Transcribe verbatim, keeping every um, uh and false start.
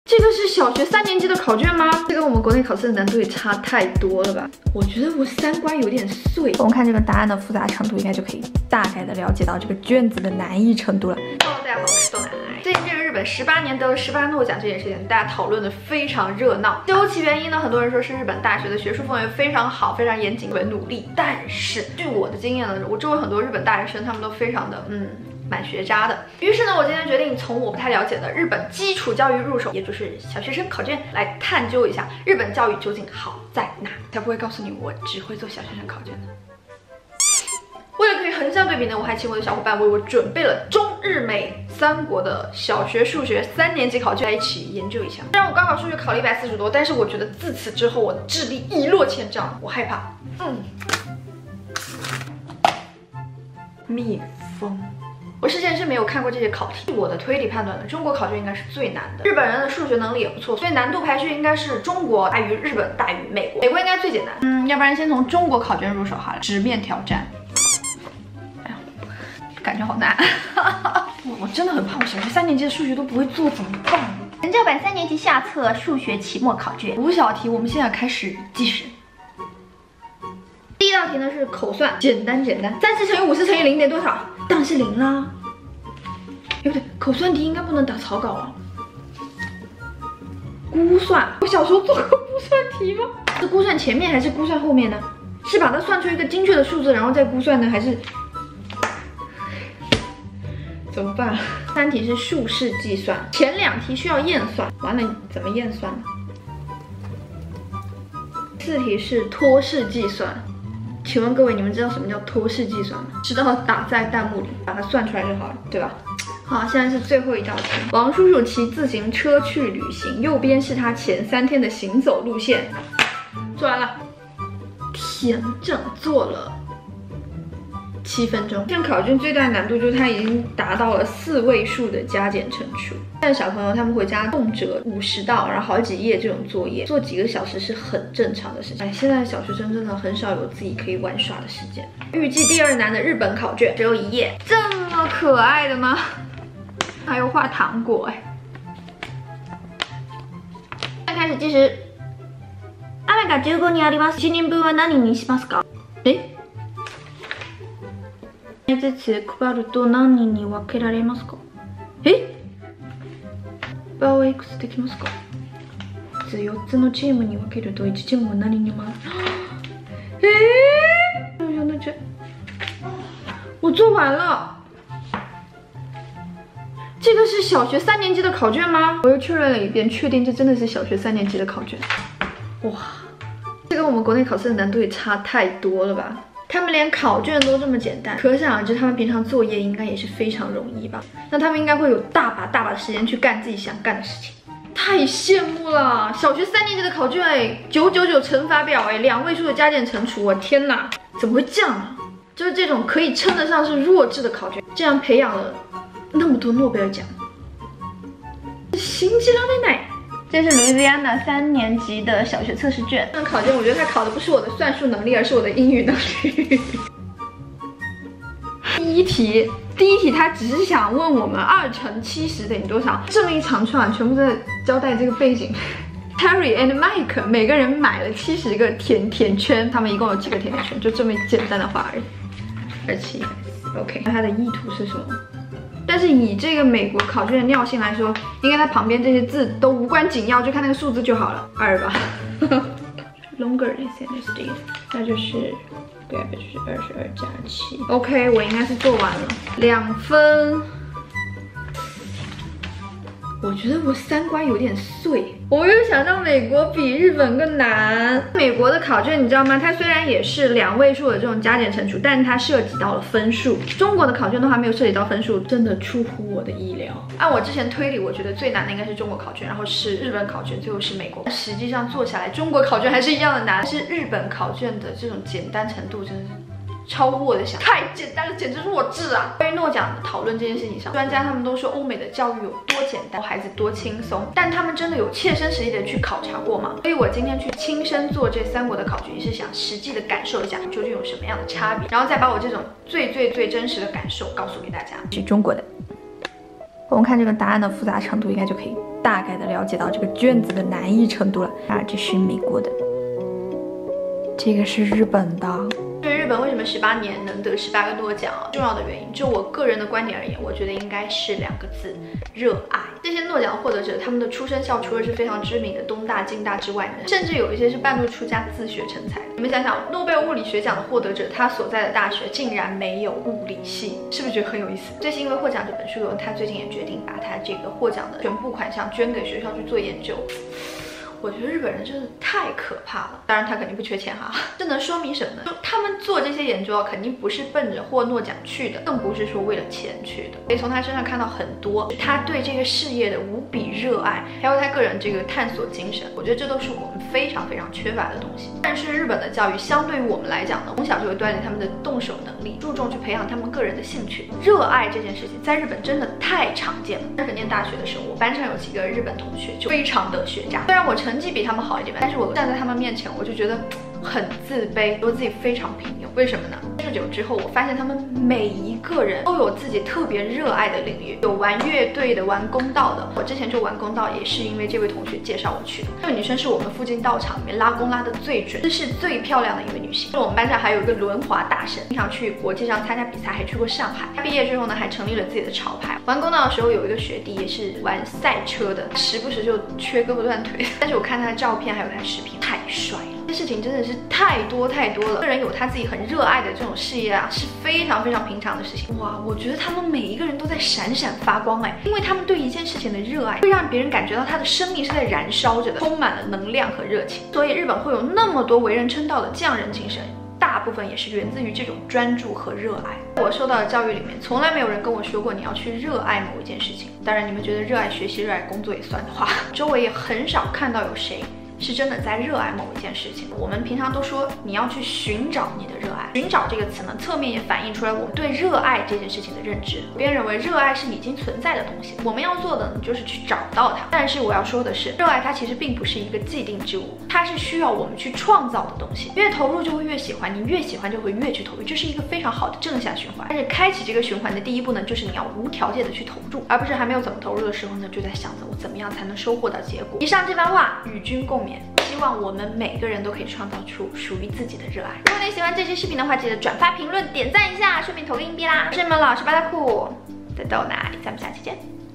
这个是小学三年级的考卷吗？这跟我们国内考试的难度也差太多了吧？我觉得我三观有点碎。我们看这个答案的复杂程度，应该就可以大概的了解到这个卷子的难易程度了。Hello， 大家好，我是豆奶奶。最近这个日本十八年得了十八诺奖这件事情，大家讨论的非常热闹。究其原因呢，很多人说是日本大学的学术氛围非常好，非常严谨，很努力。但是据我的经验呢，我周围很多日本大学生，他们都非常的嗯。蛮学渣的，于是呢，我今天决定从我不太了解的日本基础教育入手，也就是小学生考卷来探究一下日本教育究竟好在哪。才不会告诉你我只会做小学生考卷呢。为了可以横向对比呢，我还请我的小伙伴为我准备了中日美三国的小学数学三年级考卷，来一起研究一下。虽然我高考数学考了一百四十多，但是我觉得自此之后我的智力一落千丈，我害怕。嗯，蜜蜂。我之前是没有看过这些考题，我的推理判断呢，中国考卷应该是最难的。日本人的数学能力也不错，所以难度排序应该是中国大于日本大于美国，美国应该最简单。嗯，要不然先从中国考卷入手好了，直面挑战。哎呀，感觉好难。我我真的很怕，我小学三年级的数学都不会做，怎么办？人教版三年级下册数学期末考卷五小题，我们现在开始计时。第一道题呢是口算，简单简单，三十乘以五十乘以零点多少？当然是零啦。哎不对，口算题应该不能打草稿啊。估算，我小时候做过估算题吗？是估算前面还是估算后面呢？是把它算出一个精确的数字，然后再估算呢，还是怎么办？三题是竖式计算，前两题需要验算，完了怎么验算呢？四题是托式计算。请问各位，你们知道什么叫托式计算吗？知道打在弹幕里，把它算出来就好了，对吧？好，现在是最后一道题。王叔叔骑自行车去旅行，右边是他前三天的行走路线。做完了，填整做了七分钟。这样考卷最大的难度就是它已经达到了四位数的加减乘除。但小朋友他们回家动辄五十道，然后好几页这种作业，做几个小时是很正常的事情。哎，现在的小学生真的很少有自己可以玩耍的时间。预计第二难的日本考卷只有一页，这么可爱的吗？还有画糖果哎。现在开始计时。雨がじゅうごにんあります。一人分は何にしますか？え？ずつ配ると何人に分けられますか？え？場はいくつできますか？よっつのチームに分けるといちチームは何人吗？哎，那这我做完了。这个是小学三年级的考卷吗？我又确认了一遍，确定这真的是小学三年级的考卷。哇，这跟我们国内考试的难度也差太多了吧？他们连考卷都这么简单，可想而知他们平常作业应该也是非常容易吧？那他们应该会有大把大把的时间去干自己想干的事情，太羡慕了！小学三年级的考卷哎，九九九乘法表哎，两位数的加减乘除，我天哪，怎么会这样啊？就是这种可以称得上是弱智的考卷，这样培养了那么多诺贝尔奖，信じられない。这是路易斯安那三年级的小学测试卷。这考卷我觉得它考的不是我的算术能力，而是我的英语能力。第一题，第一题它只是想问我们二乘七十等于多少，这么一长串，全部在交代这个背景。Harry and Mike 每个人买了七十个甜甜圈，他们一共有几个甜甜圈？就这么简单的话而已。二七 ，OK， 那它的意图是什么？但是以这个美国考卷的尿性来说，应该它旁边这些字都无关紧要，就看那个数字就好了。二吧。Longer than understood， 那就是对啊，就是二十二加七。OK， 我应该是做完了，两分。我觉得我三观有点碎，我没有想到美国比日本更难。美国的考卷你知道吗？它虽然也是两位数的这种加减乘除，但是它涉及到了分数。中国的考卷都还没有涉及到分数，真的出乎我的意料。按我之前推理，我觉得最难的应该是中国考卷，然后是日本考卷，最后是美国。实际上做下来，中国考卷还是一样的难，但是日本考卷的这种简单程度真的是超乎我的想象，太简单了，简直弱智啊！关于诺奖的讨论这件事情上，专家他们都说欧美的教育有多简单，孩子多轻松，但他们真的有切身实际的去考察过吗？所以我今天去亲身做这三国的考卷，也是想实际的感受一下究竟有什么样的差别，然后再把我这种最最最真实的感受告诉给大家。是中国的，我们看这个答案的复杂程度，应该就可以大概的了解到这个卷子的难易程度了。啊，这是美国的，这个是日本的。对日本为什么十八年能得十八个诺奖啊？重要的原因，就我个人的观点而言，我觉得应该是两个字：热爱。这些诺奖获得者，他们的出身校除了是非常知名的东大、京大之外呢，甚至有一些是半路出家自学成才。你们想想，诺贝尔物理学奖的获得者，他所在的大学竟然没有物理系，是不是觉得很有意思？这是因为获奖这本书由他最近也决定把他这个获奖的全部款项捐给学校去做研究。我觉得日本人真的太可怕了，当然他肯定不缺钱哈。这能说明什么呢？就他们做这些研究啊，肯定不是奔着获诺奖去的，更不是说为了钱去的。可以从他身上看到很多他对这个事业的无比热爱，还有他个人这个探索精神。我觉得这都是我们非常非常缺乏的东西。但是日本的教育相对于我们来讲呢，从小就会锻炼他们的动手能力，注重去培养他们个人的兴趣。热爱这件事情在日本真的太常见了。日本念大学的时候，我班上有几个日本同学就非常的学渣，虽然我成绩比他们好一点，但是我站在他们面前，我就觉得很自卑，我自己非常平庸。为什么呢？认识久之后，我发现他们每一个人都有自己特别热爱的领域，有玩乐队的，玩弓道的。我之前就玩弓道，也是因为这位同学介绍我去的。这个女生是我们附近道场里面拉弓拉的最准，姿势最漂亮的一位女性。我们班上还有一个轮滑大神，经常去国际上参加比赛，还去过上海。她毕业之后呢，还成立了自己的潮牌。玩弓道的时候，有一个学弟也是玩赛车的，时不时就缺胳膊断腿。但是我看他的照片还有他的视频，太帅了。这事情真的是太多太多了。个人有他自己很热爱的这种事业啊，是非常非常平常的事情。哇，我觉得他们每一个人都在闪闪发光哎，因为他们对一件事情的热爱，会让别人感觉到他的生命是在燃烧着的，充满了能量和热情。所以日本会有那么多为人称道的匠人精神，大部分也是源自于这种专注和热爱。我受到的教育里面，从来没有人跟我说过你要去热爱某一件事情。当然，你们觉得热爱学习、热爱工作也算的话，周围也很少看到有谁是真的在热爱某一件事情。我们平常都说你要去寻找你的热爱，寻找这个词呢，侧面也反映出来我们对热爱这件事情的认知。别人认为热爱是已经存在的东西，我们要做的呢，就是去找到它。但是我要说的是，热爱它其实并不是一个既定之物，它是需要我们去创造的东西。越投入就会越喜欢，你越喜欢就会越去投入，这是一个非常好的正向循环。但是开启这个循环的第一步呢，就是你要无条件的去投入，而不是还没有怎么投入的时候呢，就在想着我怎么样才能收获到结果。以上这番话与君共勉。希望我们每个人都可以创造出属于自己的热爱。如果你喜欢这期视频的话，记得转发、评论、点赞一下，顺便投个硬币啦！我是你们老师巴大库，在豆奶，咱们下期见。